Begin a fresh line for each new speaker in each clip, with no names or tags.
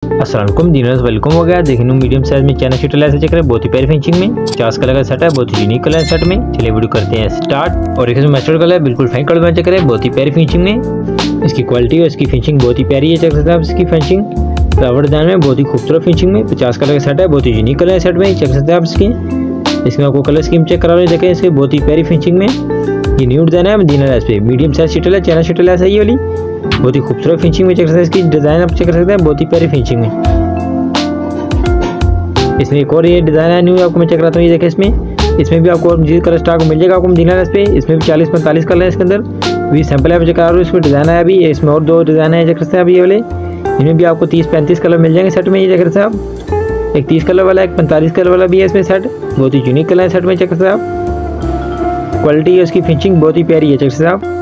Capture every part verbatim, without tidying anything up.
अस्सलाम वालेकुम दीनर्स, वेलकम हो गया। देखने मीडियम साइज में चैनल शीट ऐसे चेक करें, बहुत ही प्यारी फिनिशिंग में पचास कलर का सेट है, बहुत ही यूनिक कलर है सेट में। चलिए वीडियो करते हैं स्टार्ट। और एक मस्टर्ड कलर है, बिल्कुल फाइन कलर में चेक करें, बहुत ही प्यारी फिनिशिंग में। इसकी क्वालिटी और इसकी फिनिशिंग बहुत ही प्यारी है। चेक सकते हैं आप इसकी फिनिशिंग फ्लावर डिजाइन में, बहुत ही खूबसूरत फिनिशिंग में। पचास कलर का सेट है, बहुत ही यूनिक कलर है सेट में। चेक सकते हैं आप इसकी इसमें आपको कलर स्कीम चेक करा रहे देखें, इसके बहुत ही प्यारी फिनिशिंग में। ये न्यू डिजाइन है दीनर पे, मीडियम साइज शीटल है, चैनल शीटल है सही वाली, बहुत ही खूबसूरत फिनिशिंग में। चेक सकते हैं इसकी डिजाइन आप चेक कर सकते हैं, बहुत ही प्यारी फिनिशिंग में। इसमें एक और ये डिजाइन है न्यू, आपको मैं चेक कराता हूँ। ये देखें इसमें इसमें भी आपको जिस कलर स्टॉक मिल जाएगा आपको दीनर पे। इसमें भी चालीस पैंतालीस कलर है इसके अंदर भी सैंपल है चेक करा रहा हूँ। इसमें डिजाइन है अभी, इसमें और दो डिजाइन है चेक सकते हैं आप ये वाले। इनमें भी आपको तीस पैंतीस कलर मिल जाएंगे सेट में। ये चेक सकते हैं आप, एक तीस कलर वाला एक पैंतालीस कलर वाला भी है इसमें सेट, बहुत ही यूनिक कलर है सेट में। चेक सकते हैं आप, क्वालिटी है उसकी फिनिशिंग बहुत ही प्यारी है। चेक सकते हैं आप,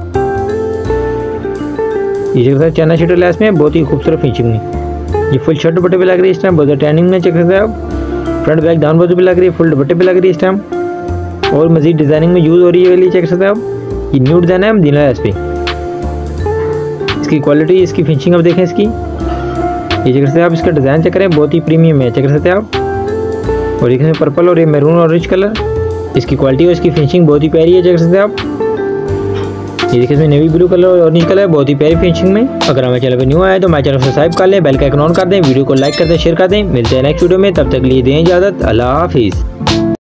ये चेक सकते हैं चैनल शीट है इसमें, बहुत ही खूबसूरत फिनिशिंग में। ये फुल शर्ट दुपट्टे पे लग रही है इस टाइम, बहुत ट्रेंडिंग में। चेक सकते हैं आप, फ्रंट बैक डाउन बाजू पे लग रही है, फुल दुपट्टे पे लग रही है इस टाइम, और मजीद डिजाइनिंग में यूज हो रही है वाली। चेक सकते हैं आप, ये न्यू डिजाइन है हम दीनर इस पे। इसकी क्वालिटी इसकी फिनिशिंग आप देखें इसकी, ये चेक सकते हैं आप, इसका डिजाइन चेक करें, बहुत ही प्रीमियम है। चेक कर सकते हैं आप, और इसमें पर्पल और ये मैरून और रिच कलर, इसकी क्वालिटी और इसकी फिनिशिंग बहुत ही प्यारी है। चेक कर सकते हैं आप, ये देखिए इसमें नेवी ब्लू कलर और ऑरेंज कलर, बहुत ही प्यारी फिनिशिंग में। अगर हमारे चैनल पर न्यू आए तो हमारे चैनल को सब्सक्राइब कर लें, बेल का आइकन ऑन कर दें, वीडियो को लाइक कर दें, शेयर कर दें। मिलते हैं नेक्स्ट वीडियो में, तब तक लिए दें इजाजत, अल्लाह हाफिज़।